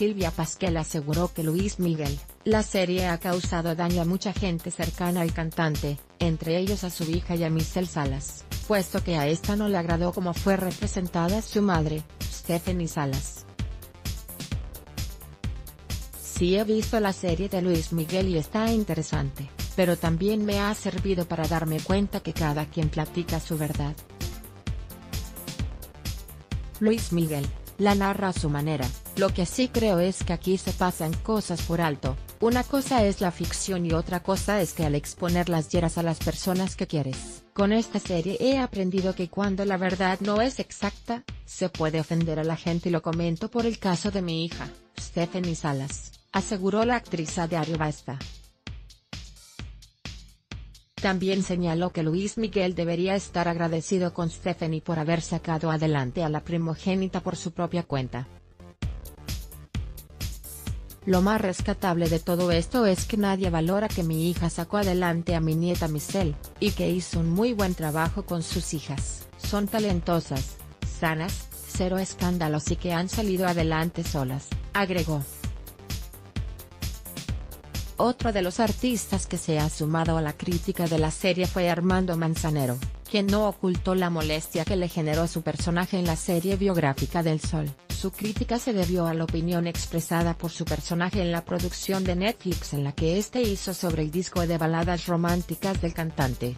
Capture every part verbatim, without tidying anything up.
Silvia Pasquel aseguró que Luis Miguel, la serie ha causado daño a mucha gente cercana al cantante, entre ellos a su hija y a Michelle Salas, puesto que a esta no le agradó cómo fue representada su madre, Stephanie Salas. Sí he visto la serie de Luis Miguel y está interesante, pero también me ha servido para darme cuenta que cada quien platica su verdad. Luis Miguel, la narra a su manera, lo que sí creo es que aquí se pasan cosas por alto, una cosa es la ficción y otra cosa es que al exponerlas hieras a las personas que quieres. Con esta serie he aprendido que cuando la verdad no es exacta, se puede ofender a la gente y lo comento por el caso de mi hija, Stephanie Salas, aseguró la actriz a Diario Basta. También señaló que Luis Miguel debería estar agradecido con Stephanie por haber sacado adelante a la primogénita por su propia cuenta. Lo más rescatable de todo esto es que nadie valora que mi hija sacó adelante a mi nieta Michelle, y que hizo un muy buen trabajo con sus hijas, son talentosas, sanas, cero escándalos y que han salido adelante solas, agregó. Otro de los artistas que se ha sumado a la crítica de la serie fue Armando Manzanero, quien no ocultó la molestia que le generó su personaje en la serie biográfica del Sol. Su crítica se debió a la opinión expresada por su personaje en la producción de Netflix en la que este hizo sobre el disco de baladas románticas del cantante.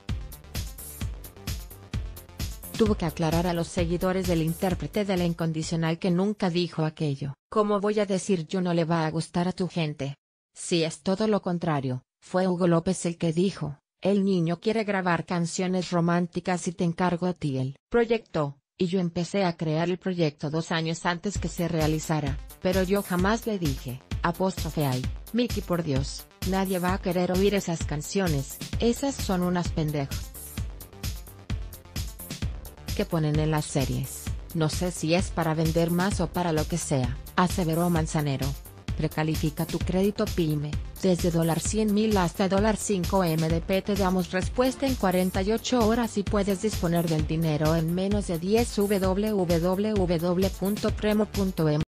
Tuvo que aclarar a los seguidores del intérprete de La Incondicional que nunca dijo aquello. ¿Cómo voy a decir yo no le va a gustar a tu gente? Si es todo lo contrario, fue Hugo López el que dijo, el niño quiere grabar canciones románticas y te encargo a ti el proyecto, y yo empecé a crear el proyecto dos años antes que se realizara, pero yo jamás le dije, apóstrofe ay, Miki por Dios, nadie va a querer oír esas canciones, esas son unas pendejas que ponen en las series, no sé si es para vender más o para lo que sea, aseveró Manzanero. Precalifica tu crédito PYME, desde cien mil hasta cinco M D P te damos respuesta en cuarenta y ocho horas y puedes disponer del dinero en menos de diez. w w w punto premo punto m